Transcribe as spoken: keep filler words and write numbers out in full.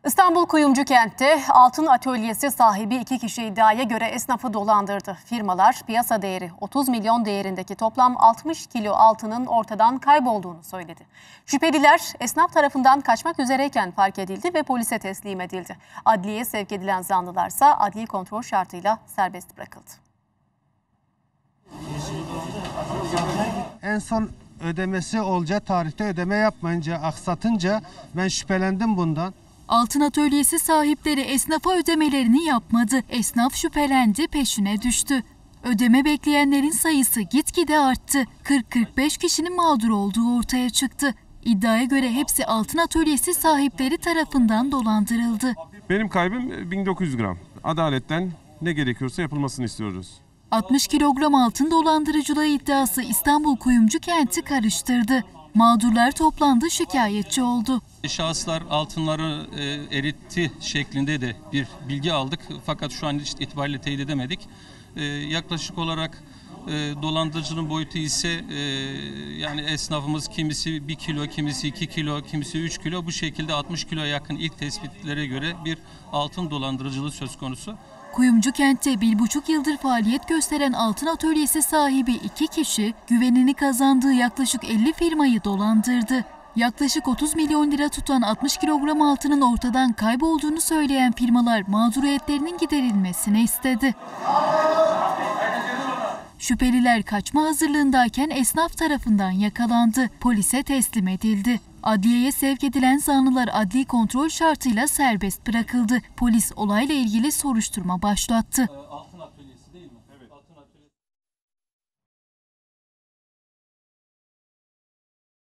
İstanbul Kuyumcukent'te altın atölyesi sahibi iki kişi iddiaya göre esnafı dolandırdı. Firmalar piyasa değeri otuz milyon değerindeki toplam altmış kilo altının ortadan kaybolduğunu söyledi. Şüpheliler esnaf tarafından kaçmak üzereyken fark edildi ve polise teslim edildi. Adliyeye sevk edilen zanlılarsa adli kontrol şartıyla serbest bırakıldı. En son ödemesi olacağı tarihte ödeme yapmayınca, aksatınca ben şüphelendim bundan. Altın atölyesi sahipleri esnafa ödemelerini yapmadı. Esnaf şüphelendi, peşine düştü. Ödeme bekleyenlerin sayısı gitgide arttı. kırk kırk beş kişinin mağdur olduğu ortaya çıktı. İddiaya göre hepsi altın atölyesi sahipleri tarafından dolandırıldı. Benim kaybım bin dokuz yüz gram. Adaletten ne gerekiyorsa yapılmasını istiyoruz. altmış kilogram altın dolandırıcılığı iddiası İstanbul Kuyumcukent'i karıştırdı. Mağdurlar toplandı, şikayetçi oldu. Şahıslar altınları e, eritti şeklinde de bir bilgi aldık. Fakat şu an itibariyle teyit edemedik. E, yaklaşık olarak e, dolandırıcının boyutu ise e, yani esnafımız kimisi bir kilo, kimisi iki kilo, kimisi üç kilo, bu şekilde altmış kiloya yakın ilk tespitlere göre bir altın dolandırıcılığı söz konusu. Kuyumcukent'te bir buçuk yıldır faaliyet gösteren altın atölyesi sahibi iki kişi güvenini kazandığı yaklaşık elli firmayı dolandırdı. Yaklaşık otuz milyon lira tutan altmış kilogram altının ortadan kaybolduğunu söyleyen firmalar mağduriyetlerinin giderilmesini istedi. Şüpheliler kaçma hazırlığındayken esnaf tarafından yakalandı. Polise teslim edildi. Adliyeye sevk edilen zanlılar adli kontrol şartıyla serbest bırakıldı. Polis olayla ilgili soruşturma başlattı.